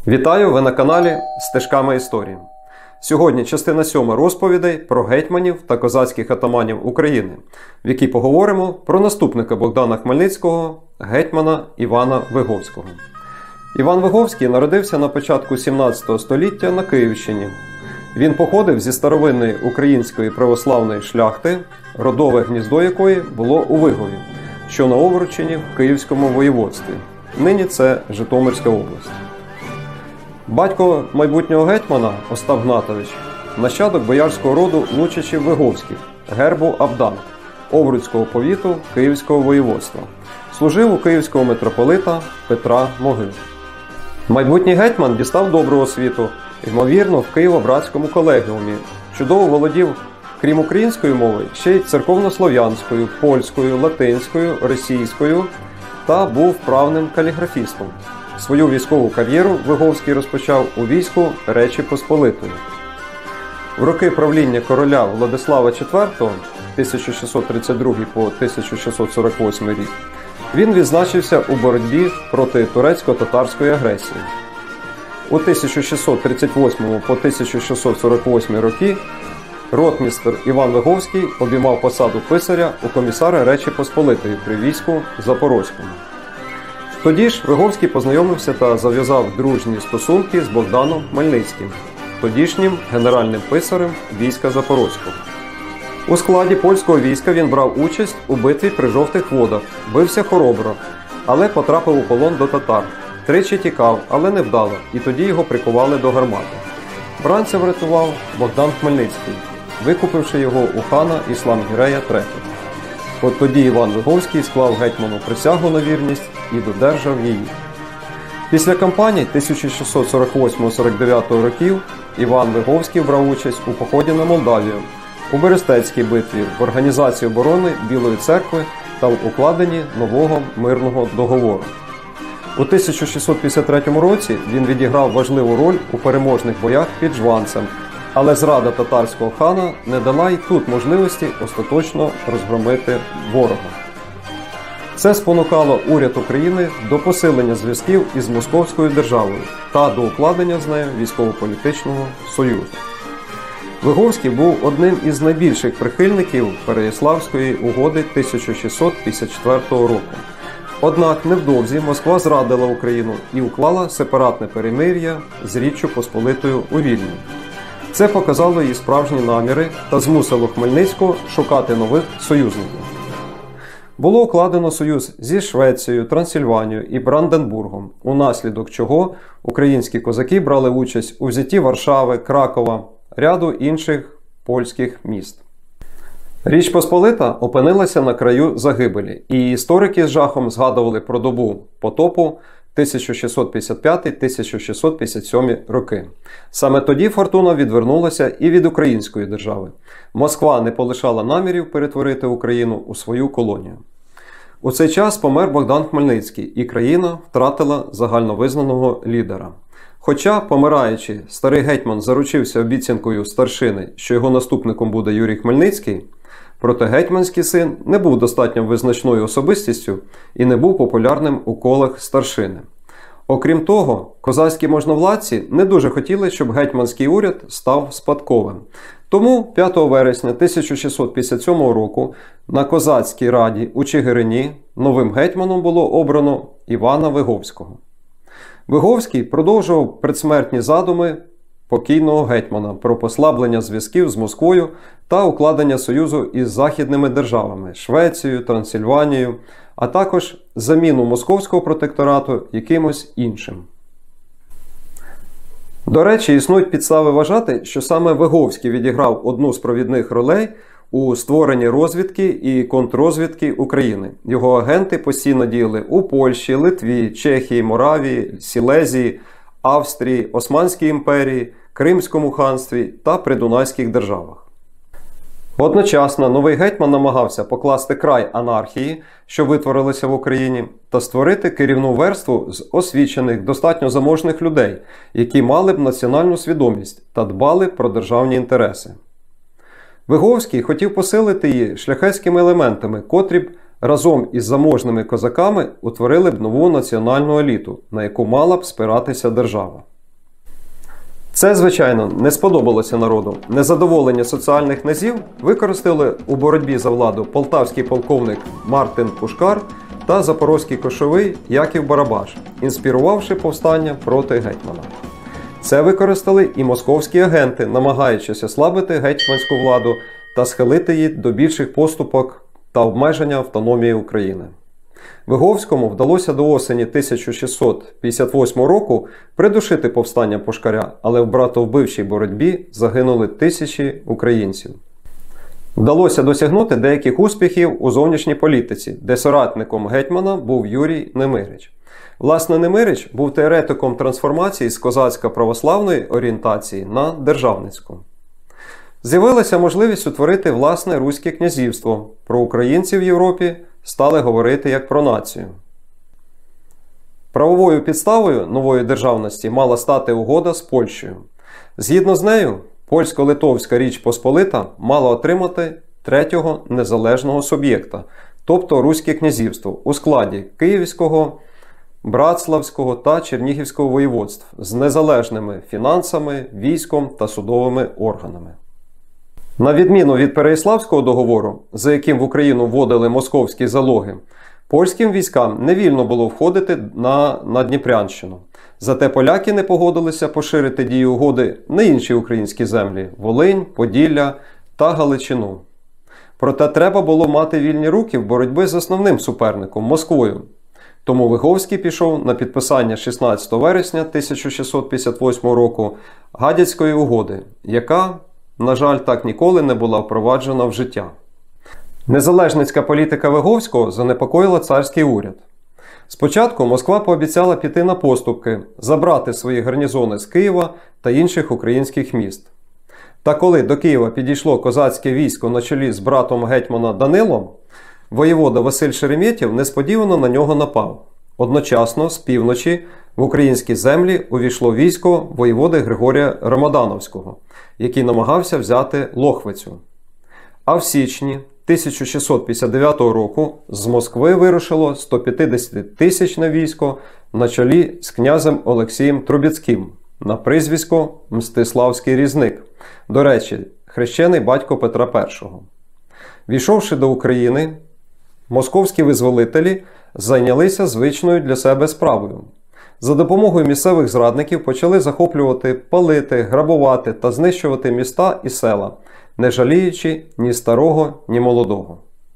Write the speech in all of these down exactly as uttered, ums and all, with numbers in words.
Вітаю, ви на каналі Стежками історії. Сьогодні частина сьома розповідей про гетьманів та козацьких атаманів України, в якій поговоримо про наступника Богдана Хмельницького, гетьмана Івана Виговського. Іван Виговський народився на початку сімнадцятого століття на Київщині. Він походив зі старовинної української православної шляхти, родове гніздо якої було у Вигові, що на Овручині в Київському воєводстві. Нині це Житомирська область. Батько майбутнього гетьмана Остап Гнатович – нащадок боярського роду Лучичів-Виговських, гербу Авдан, Овруцького повіту Київського воєводства. Служив у київського митрополита Петра Могили. Майбутній гетьман дістав добру освіту, ймовірно, в Києво-Братському колегіумі. Чудово володів, крім української мови, ще й церковнослов'янською, польською, латинською, російською та був вправним каліграфістом. Свою військову кар'єру Виговський розпочав у війську Речі Посполитої. В роки правління короля Владислава четвертого тисяча шістсот тридцять другий по тисяча шістсот сорок восьмий рік він відзначився у боротьбі проти турецько-татарської агресії. У тисяча шістсот тридцять восьмому по тисяча шістсот сорок восьмий роки ротмістр Іван Виговський обіймав посаду писаря у комісара Речі Посполитої при війську Запорозькому. Тоді ж Виговський познайомився та зав'язав дружні стосунки з Богданом Хмельницьким, тодішнім генеральним писарем війська Запорозького. У складі польського війська він брав участь у битві при Жовтих Водах, бився хоробро, але потрапив у полон до татар. Тричі тікав, але не вдало, і тоді його прикували до гармати. Бранця врятував Богдан Хмельницький, викупивши його у хана Іслам-Гірея третього. От тоді Іван Виговський склав гетьману присягу на вірність і додержав її. Після кампаній тисяча шістсот сорок восьмого — сорок дев'ятого років Іван Виговський брав участь у поході на Молдавію, у Берестецькій битві, в організації оборони Білої церкви та в укладенні нового мирного договору. У тисяча шістсот п'ятдесят третьому році він відіграв важливу роль у переможних боях під Жванцем, але зрада татарського хана не дала й тут можливості остаточно розгромити ворога. Це спонукало уряд України до посилення зв'язків із Московською державою та до укладення з нею військово-політичного союзу. Виговський був одним із найбільших прихильників Переяславської угоди тисяча шістсот п'ятдесят четвертого року. Однак невдовзі Москва зрадила Україну і уклала сепаратне перемир'я з Річчю Посполитою у Вільні. Це показало її справжні наміри та змусило Хмельницького шукати нових союзників. Було укладено союз зі Швецією, Трансильванією і Бранденбургом, унаслідок чого українські козаки брали участь у взятті Варшави, Кракова, ряду інших польських міст. Річ Посполита опинилася на краю загибелі, і історики з жахом згадували про добу потопу тисяча шістсот п'ятдесят п'ятий — тисяча шістсот п'ятдесят сьомий роки. Саме тоді фортуна відвернулася і від української держави. Москва не полишала намірів перетворити Україну у свою колонію. У цей час помер Богдан Хмельницький, і країна втратила загальновизнаного лідера. Хоча, помираючи, старий гетьман заручився обіцянкою старшини, що його наступником буде Юрій Хмельницький, проте гетьманський син не був достатньо визначною особистістю і не був популярним у колах старшини. Окрім того, козацькі можновладці не дуже хотіли, щоб гетьманський уряд став спадковим. Тому п'ятого вересня тисяча шістсот п'ятдесят сьомого року на Козацькій раді у Чигирині новим гетьманом було обрано Івана Виговського. Виговський продовжував предсмертні задуми покійного гетьмана про послаблення зв'язків з Москвою та укладення союзу із західними державами – Швецією, Трансильванією, а також заміну московського протекторату якимось іншим. До речі, існують підстави вважати, що саме Виговський відіграв одну з провідних ролей у створенні розвідки і контррозвідки України. Його агенти постійно діяли у Польщі, Литві, Чехії, Моравії, Сілезії, Австрії, Османській імперії, Кримському ханстві та придунайських державах. Одночасно новий гетьман намагався покласти край анархії, що витворилася в Україні, та створити керівну верству з освічених, достатньо заможних людей, які мали б національну свідомість та дбали про державні інтереси. Виговський хотів посилити її шляхетськими елементами, котрі б разом із заможними козаками утворили б нову національну еліту, на яку мала б спиратися держава. Це, звичайно, не сподобалося народу. Незадоволення соціальних князів використали у боротьбі за владу полтавський полковник Мартин Пушкар та запорозький кошовий Яків Барабаш, інспірувавши повстання проти гетьмана. Це використали і московські агенти, намагаючись ослабити гетьманську владу та схилити її до більших поступок та обмеження автономії України. Виговському вдалося до осені тисяча шістсот п'ятдесят восьмого року придушити повстання Пушкаря, але в братовбивчій боротьбі загинули тисячі українців. Вдалося досягнути деяких успіхів у зовнішній політиці, де соратником гетьмана був Юрій Немирич. Власне, Немирич був теоретиком трансформації з козацько-православної орієнтації на державницьку. З'явилася можливість утворити власне Руське князівство. Про українців в Європі стали говорити як про націю. Правовою підставою нової державності мала стати угода з Польщею. Згідно з нею, Польсько-Литовська Річ Посполита мала отримати третього незалежного суб'єкта, тобто Руське князівство, у складі Київського, Братславського та Чернігівського воєводств з незалежними фінансами, військом та судовими органами. На відміну від Переяславського договору, за яким в Україну вводили московські залоги, польським військам не вільно було входити на Надніпрянщину. Зате поляки не погодилися поширити дію угоди на інші українські землі – Волинь, Поділля та Галичину. Проте треба було мати вільні руки в боротьбі з основним суперником – Москвою. Тому Виговський пішов на підписання шістнадцятого вересня тисяча шістсот п'ятдесят восьмого року Гадяцької угоди, яка, на жаль, так ніколи не була впроваджена в життя. Незалежницька політика Виговського занепокоїла царський уряд. Спочатку Москва пообіцяла піти на поступки, забрати свої гарнізони з Києва та інших українських міст. Та коли до Києва підійшло козацьке військо на чолі з братом гетьмана Данилом, воєвода Василь Шереметєв несподівано на нього напав. Одночасно, з півночі, в українські землі увійшло військо воєводи Григорія Ромодановського, який намагався взяти Лохвицю. А в січні тисяча шістсот п'ятдесят дев'ятого року з Москви вирушило сто п'ятдесятитисячне військо на чолі з князем Олексієм Трубецьким на прізвисько Мстиславський Різник, до речі, хрещений батько Петра Першого. Війшовши до України, московські визволителі зайнялися звичною для себе справою. За допомогою місцевих зрадників почали захоплювати, палити, грабувати та знищувати міста і села, не жаліючи ні старого, ні молодого.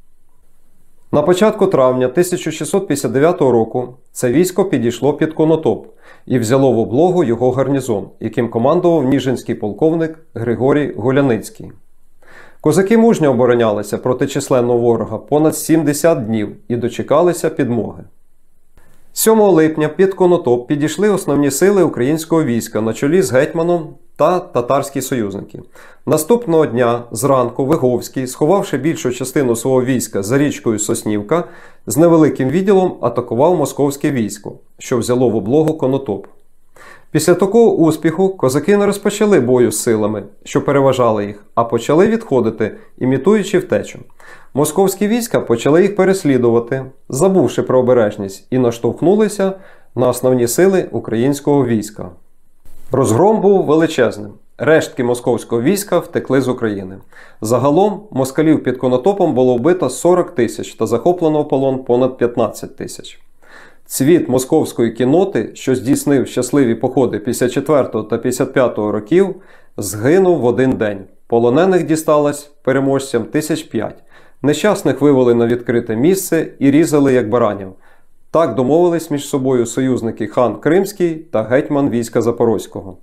На початку травня тисяча шістсот п'ятдесят дев'ятого року це військо підійшло під Конотоп і взяло в облогу його гарнізон, яким командував ніжинський полковник Григорій Гуляницький. Козаки мужньо оборонялися проти численного ворога понад сімдесят днів і дочекалися підмоги. сьомого липня під Конотоп підійшли основні сили українського війська на чолі з гетьманом та татарські союзники. Наступного дня зранку Виговський, сховавши більшу частину свого війська за річкою Соснівка, з невеликим відділом атакував московське військо, що взяло в облогу Конотоп. Після такого успіху козаки не розпочали бою з силами, що переважали їх, а почали відходити, імітуючи втечу. Московські війська почали їх переслідувати, забувши про обережність, і наштовхнулися на основні сили українського війська. Розгром був величезним. Рештки московського війська втекли з України. Загалом москалів під Конотопом було вбито сорок тисяч та захоплено в полон понад п'ятнадцять тисяч. Цвіт московської кінноти, що здійснив щасливі походи п'ятдесят четвертого та п'ятдесят п'ятого років, згинув в один день. Полонених дісталось переможцям тисяч п'ять. Нещасних вивели на відкрите місце і різали як баранів. Так домовились між собою союзники хан Кримський та гетьман війська Запорозького.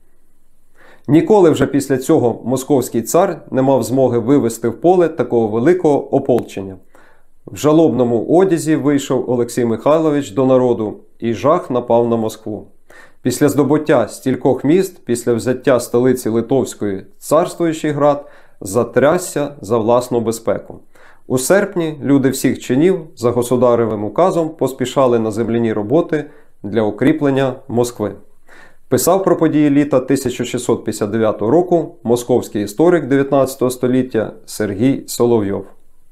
Ніколи вже після цього московський цар не мав змоги вивести в поле такого великого ополчення. В жалобному одязі вийшов Олексій Михайлович до народу, і жах напав на Москву. Після здобуття стількох міст, після взяття столиці Литовської, царствуючий град затрясся за власну безпеку. У серпні люди всіх чинів за государевим указом поспішали на земляні роботи для укріплення Москви. Писав про події літа тисяча шістсот п'ятдесят дев'ятого року московський історик дев'ятнадцятого століття Сергій Соловйов.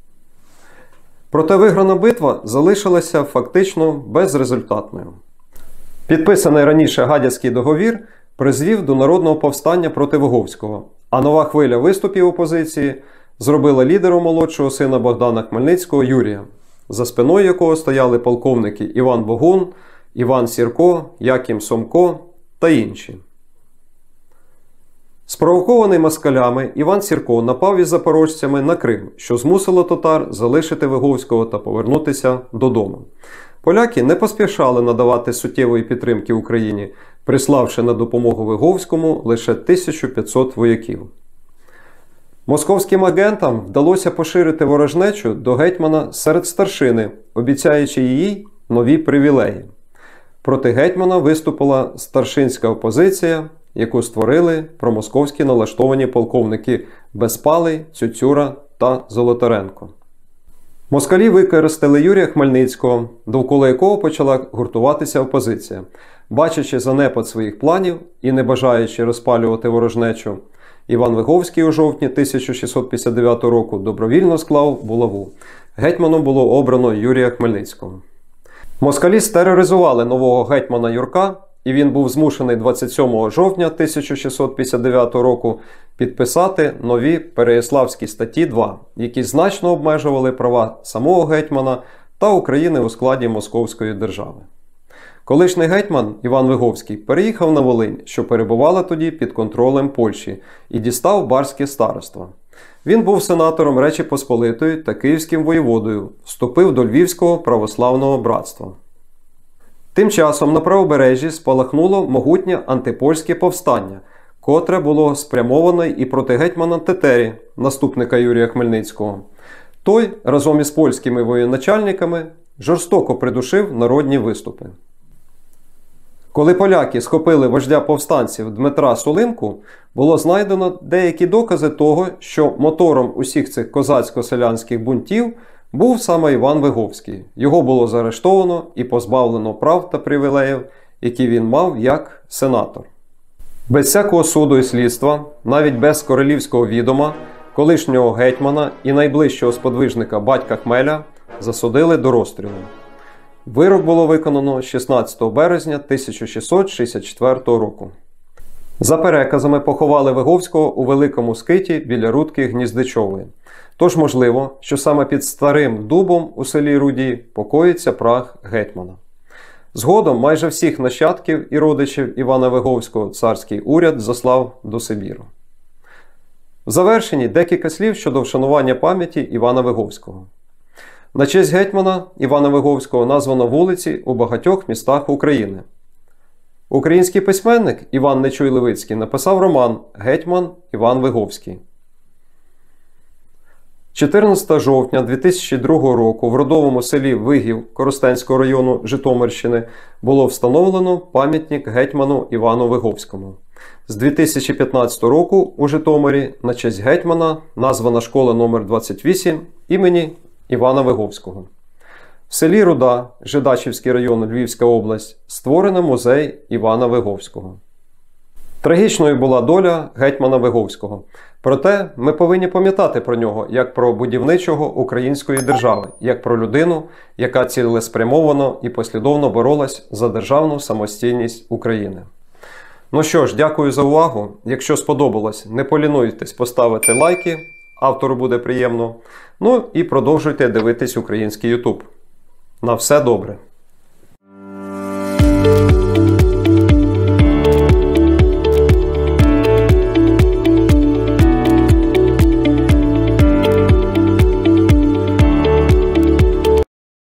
Проте виграна битва залишилася фактично безрезультатною. Підписаний раніше Гадяцький договір призвів до народного повстання проти Виговського, а нова хвиля виступів опозиції зробила лідером молодшого сина Богдана Хмельницького Юрія, за спиною якого стояли полковники Іван Богун, Іван Сірко, Яким Сомко та інші. Спровокований москалями, Іван Сірко напав із запорожцями на Крим, що змусило татар залишити Виговського та повернутися додому. Поляки не поспішали надавати суттєвої підтримки Україні, приславши на допомогу Виговському лише тисячу п'ятсот вояків. Московським агентам вдалося поширити ворожнечу до гетьмана серед старшини, обіцяючи їй нові привілеї. Проти гетьмана виступила старшинська опозиція, яку створили промосковські налаштовані полковники Безпалий, Цюцюра та Золотаренко. Москалі використали Юрія Хмельницького, довкола якого почала гуртуватися опозиція. Бачачи занепад своїх планів і не бажаючи розпалювати ворожнечу, Іван Виговський у жовтні тисяча шістсот п'ятдесят дев'ятого року добровільно склав булаву. Гетьманом було обрано Юрія Хмельницького. Москалі стероризували нового гетьмана Юрка, і він був змушений двадцять сьомого жовтня тисяча шістсот п'ятдесят дев'ятого року підписати нові Переяславські статті два, які значно обмежували права самого гетьмана та України у складі Московської держави. Колишній гетьман Іван Виговський переїхав на Волинь, що перебувала тоді під контролем Польщі, і дістав Барське староство. Він був сенатором Речі Посполитої та київським воєводою, вступив до Львівського православного братства. Тим часом на правобережжі спалахнуло могутнє антипольське повстання, котре було спрямоване і проти гетьмана Тетері, наступника Юрія Хмельницького. Той, разом із польськими воєначальниками, жорстоко придушив народні виступи. Коли поляки схопили вождя повстанців Дмитра Сулимку, було знайдено деякі докази того, що мотором усіх цих козацько-селянських бунтів був саме Іван Виговський. Його було заарештовано і позбавлено прав та привілеїв, які він мав як сенатор. Без всякого суду і слідства, навіть без королівського відома, колишнього гетьмана і найближчого сподвижника батька Хмеля засудили до розстрілу. Вирок було виконано шістнадцятого березня тисяча шістсот шістдесят четвертого року. За переказами поховали Виговського у Великому Скиті біля Рудки Гніздичової. Тож можливо, що саме під Старим Дубом у селі Руді покоїться прах гетьмана. Згодом майже всіх нащадків і родичів Івана Виговського царський уряд заслав до Сибіру. В завершенні декілька слів щодо вшанування пам'яті Івана Виговського. На честь гетьмана Івана Виговського названо вулиці у багатьох містах України. Український письменник Іван Нечуй Левицький написав роман «Гетьман Іван Виговський». чотирнадцятого жовтня дві тисячі другого року в родовому селі Вигів Коростенського району Житомирщини було встановлено пам'ятник гетьману Івану Виговському. З дві тисячі п'ятнадцятого року у Житомирі на честь гетьмана названа школа номер двадцять вісім імені Івана Виговського. В селі Руда, Жидачівський район, Львівська область, створено музей Івана Виговського. Трагічною була доля гетьмана Виговського. Проте ми повинні пам'ятати про нього як про будівничого української держави, як про людину, яка цілеспрямовано і послідовно боролась за державну самостійність України. Ну що ж, дякую за увагу. Якщо сподобалось, не полінуйтесь поставити лайки, автору буде приємно. Ну і продовжуйте дивитись український ютуб. На все добре!